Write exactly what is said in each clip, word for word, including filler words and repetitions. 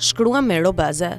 shkrua me robaze.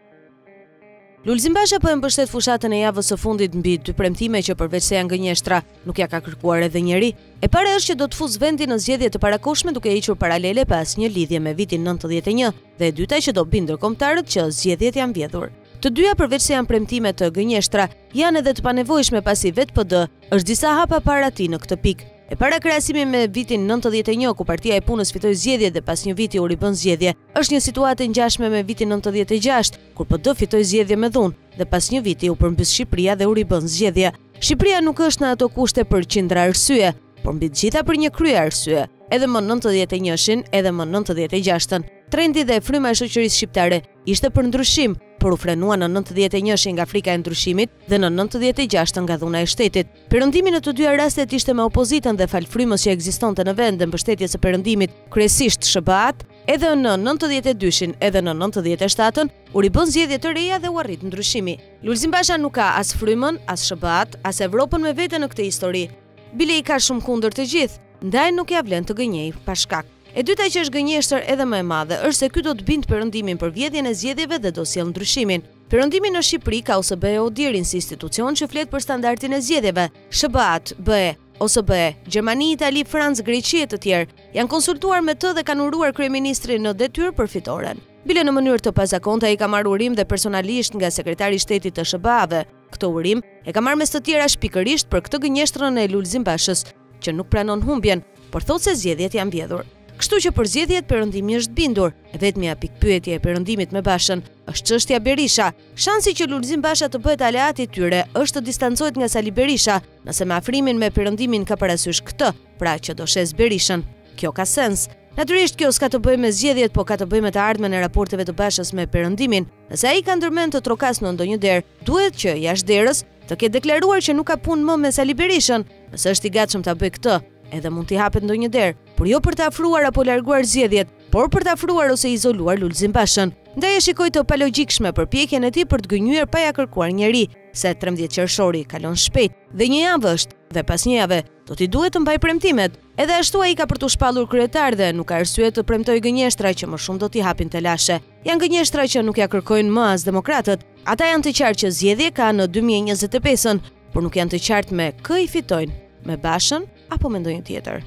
Lulzim Basha po e mbështet fushatën e javës së fundit mbi dy premtime që përveç se janë gënjeshtra, nuk ja ka kërkuar edhe njeri. E para është që do të fusë vendin në zgjedhje të parakohshme duke hequr paralele pas një lidhje me vitin nëntëdhjetë e një, dhe e dyta që do bind ndërkombëtarët që zgjedhjet janë vjedhur. Të dyja përveç se janë premtime të gënjeshtra, janë edhe të panevojshme pasi vetë P D është disa hapa para tij në këtë pikë. E para krahasimi me vitin nëntëdhjetë e një, ku Partia e Punës fitoi zgjedhjet dhe pas një viti u ribën zgjedhje, është një situatë e ngjashme me vitin nëntëdhjetë e gjashtë, kur P D fitoi zgjedhje me dhunë dhe pas një viti u përmbys Shqipëria dhe u ribën zgjedhje. Shqipëria nuk është në ato kushte për qindra arsye, por mbi të gjitha për një krye arsye, edhe më nëntëdhjetë e njëshin, edhe më nëntëdhjetë e gjashtën. Trendi dhe fryma e shoqërisë shqiptare ishte për ndryshim, por u frenua në nëntëdhjetë e njëshin nga frika e ndryshimit dhe në nëntëdhjetë e gjashtën nga dhuna e shtetit. Perëndimi në të dyja rastet ishte me opozitën dhe fal frymës që ekzistonte në vend dhe mbështetjes së perëndimit, kryesisht S B A-t, edhe në nëntëdhjetë e dyshin, edhe në nëntëdhjetë e shtatën, u ribën zgjedhje të reja dhe u arrit ndryshimi. Lulzim Basha nuk ka as frymën, as S B A-t, as Evropën me vete në këtë histori. Bile i ka shumë kundër të gjithë, ndaj nuk ja vlen të gënjej pa shkak. E dyta që është gënjeshtër edhe më e madhe është se ky do të bind perëndimin për vjedhjen e zgjedhjeve dhe do sjell ndryshimin. Perëndimi në Shqipëri ka O S B E Odirin si institucion që flet për standardin e zgjedhjeve. S B A-t, B E, O S B E, Gjermani, Itali, Francë, Greqi e të tjerë janë konsultuar me të dhe kanë uruar kryeministrin në detyrë për fitoren. Bile në mënyrë të pazakonta i ka marrë urim dhe personalisht nga sekretari i shtetit të S B A-ve. Këtë urim e ka marrë mes të tjera shpikërisht për këtë gënjeshtrën e Lulzim Bashës, që nuk pranon humbjen, por thotë se zgjedhjet janë vjedhur. Kështu që për zgjedhjet perëndimi është bindur, e vetmja pikpyetje e perëndimit me Bashën është çështja Berisha. Shansi që Lulzim Basha të bëhet aleat i tyre është të distancohet nga Sali Berisha, nëse me afrimin me perëndimin ka parasysh këtë, pra që do shes Berishën. Kjo ka sens. Natyrisht kjo s'ka të bëjë me zgjedhjet, po ka të bëjë me të ardhmen e raporteve të Bashës me perëndimin. Nëse ai ka ndërmend të trokas në ndonjë derë, duhet që jashtë derës të ketë deklaruar që nuk ka punë më me Sali Berishën. Nëse është i gatshëm ta bëjë këtë, edhe mund t'i hapet ndonjë derë, por jo për të afruar apo larguar zgjedhjet, por për të afruar ose izoluar Lulzim Bashën. Ndaj e shikoj të palogjikshme përpjekjen e tij për të gënjyer pa ja kërkuar njeri, se trembëdhjetë qershori kalon shpejt dhe një javë është, dhe pas një jave do t'i duhet të mbaj premtimet. Edhe ashtu ai ka për të shpallur kryetar dhe nuk ka arsye të premtoj gënjeshtra që më shumë do t'i hapin telashe. Janë gënjeshtra që nuk ja kërkojnë më as demokratët. Ata janë të qartë që zgjedhje ka në dy mijë e njëzet e pesën, por nuk janë të qartë me kë i fitojnë, me Bashën apo me ndonjë tjetër.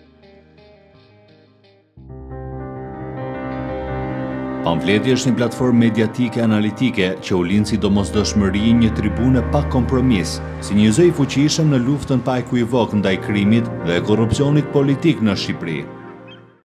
Pamfleti është një platformë mediatike analitike që u lind si domosdoshmëri një tribune pa kompromis, si një zë i fuqishëm në luftën pa ekuivok ndaj krimit dhe korrupsionit politik në Shqipëri.